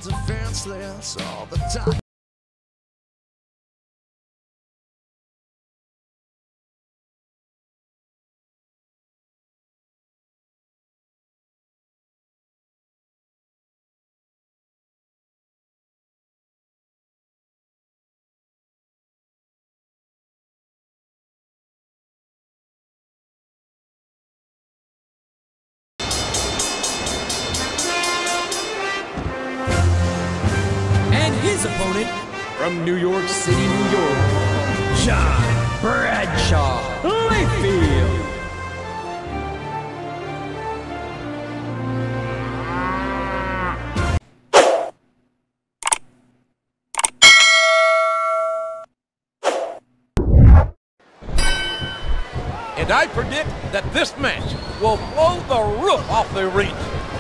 defenseless all the time. His opponent from New York City, New York, John Bradshaw Layfield. And I predict that this match will blow the roof off the arena.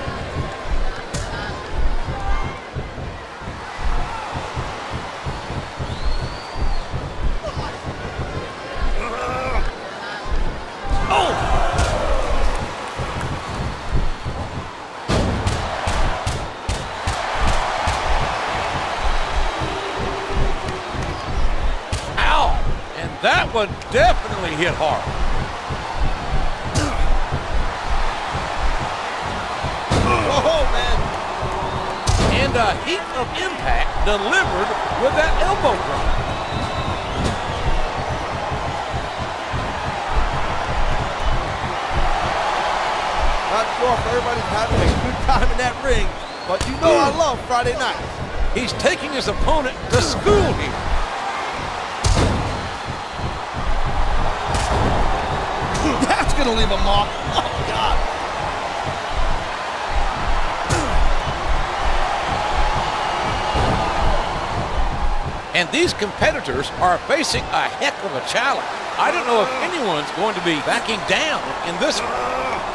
That one definitely hit hard. Whoa, man. And a heat of impact delivered with that elbow drop. Not sure if everybody's having a good time in that ring, but you know I love Friday night. He's taking his opponent to school here. That's gonna leave a mark. Oh, God. And these competitors are facing a heck of a challenge. I don't know if anyone's going to be backing down in this one.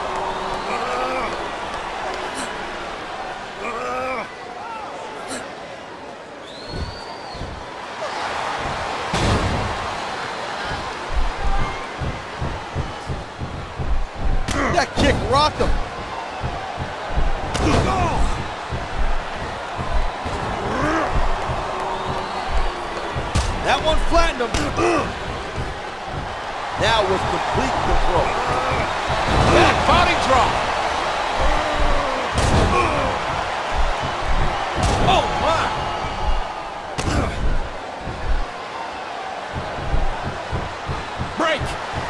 That kick rocked him. That one flattened him. Now with complete control. That body drop. Oh, my. Break.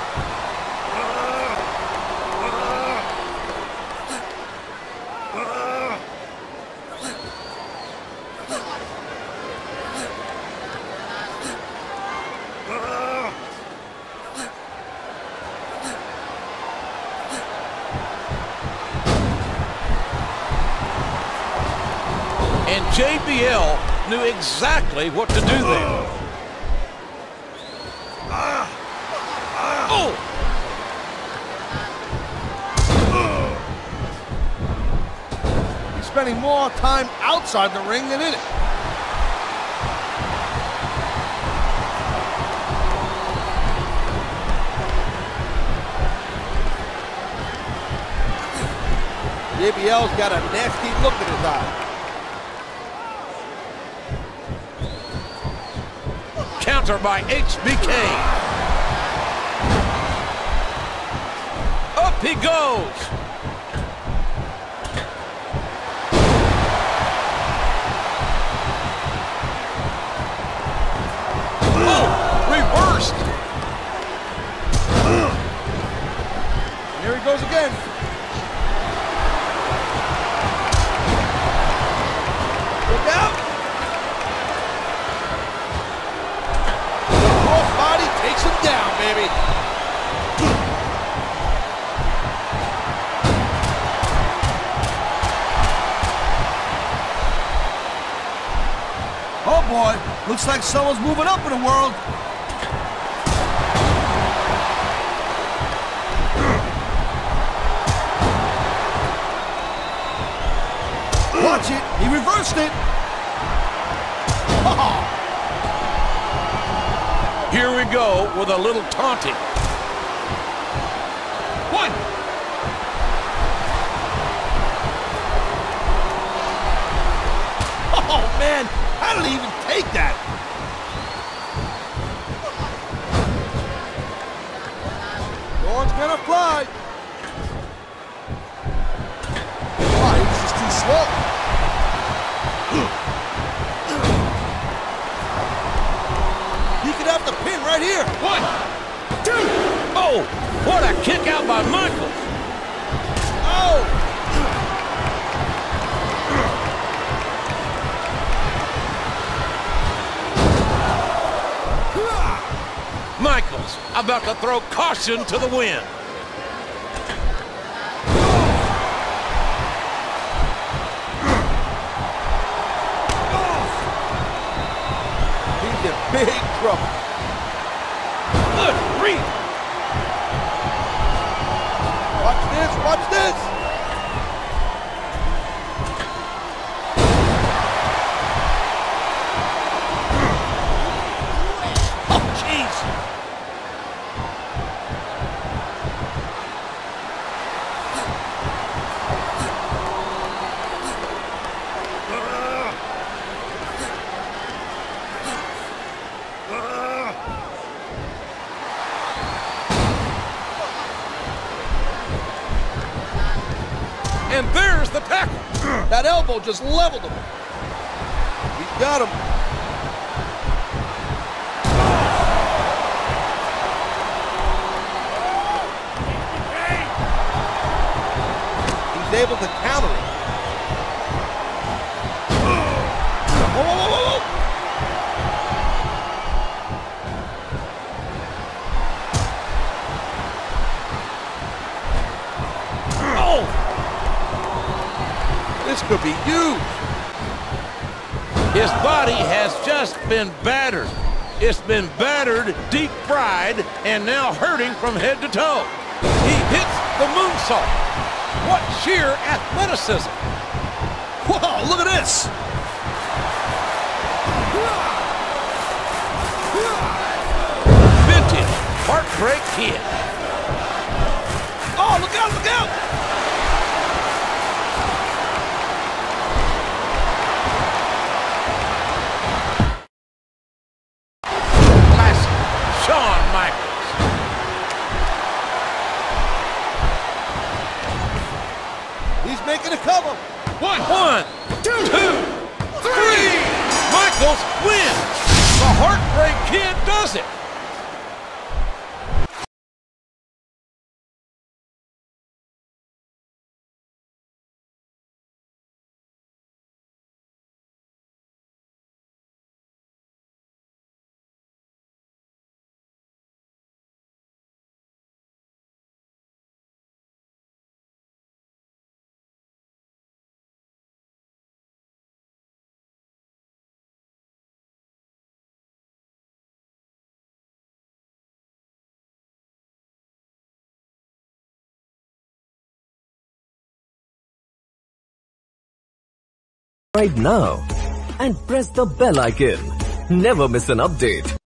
And JBL knew exactly what to do there. Oh! He's spending more time outside the ring than in it. JBL's got a nasty look in his eye. Counter by HBK. Up he goes. Oh, reversed. And here he goes again. Look out. Body takes him down, baby. Oh boy, looks like someone's moving up in the world. Watch it, he reversed it. Oh. Here we go with a little taunting. One. How did he even take that? One's gonna fly. Oh, he was just too slow. He could have the pin right here. 1, 2. Oh, what a kick out by Michaels. Oh. Michaels about to throw caution to the wind. He's in big trouble. Good grief. Watch this, watch this. Oh, jeez. And there's the tackle. That elbow just leveled him. He got him. He's able to counter it. Whoa, whoa, whoa, whoa, whoa. This could be huge. His body has just been battered. It's been battered, deep fried, and now hurting from head to toe. He hits the moonsault. What sheer athleticism. Whoa, look at this. Vintage Heartbreak Kid. Oh, look out, look out. He's making a cover. 1, 2, 3. Michaels wins. The Heartbreak Kid does it. Right now and press the bell icon. Never miss an update.